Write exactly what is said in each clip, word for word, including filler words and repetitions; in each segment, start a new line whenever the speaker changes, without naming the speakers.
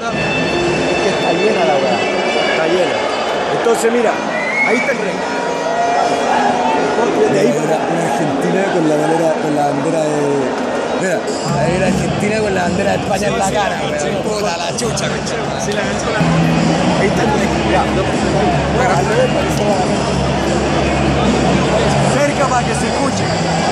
pelota es que está llena la weá. Está llena. Entonces, mira, ahí está el rey. De ahí para
una Argentina con la bandera, con la bandera de. Mira, ahí la Argentina con la bandera de España en la cara, weón. Puta la chucha, weón.
Sí, la ganó la. Ahí está el rey. Ya, cerca para que se escuche.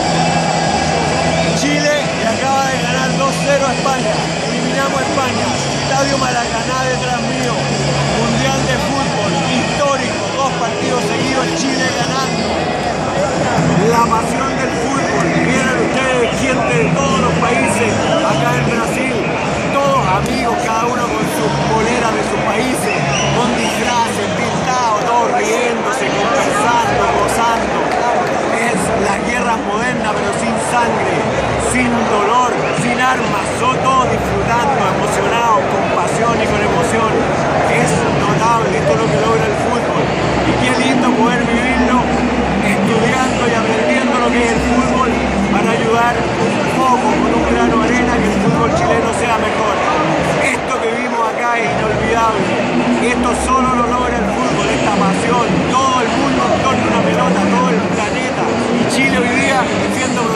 Chile le acaba de ganar dos cero a España. Eliminamos a España. Estadio Maracaná detrás mío. Mundial de fútbol histórico. Dos partidos seguidos. Chile ganando. La pasión del fútbol. Miren ustedes, gente de todos los países acá en Brasil. Todos amigos, cada uno con sus poleras de sus países, con disfraces, pintados, todos riéndose, conversando, gozando. Es las guerras modernas, pero sin sangre, sin dolor, sin armas, son todos disfrutando, emocionados, con pasión y con emoción. Es notable, esto es lo que logra el fútbol. Y qué lindo poder vivirlo estudiando y aprendiendo lo que es el fútbol para ayudar un poco, con un grano de arena, que el fútbol chileno sea mejor. Esto que vimos acá es inolvidable. Esto solo lo logra el fútbol, esta pasión. Todo el mundo en torno a una pelota, todo el planeta. Y Chile hoy día siendo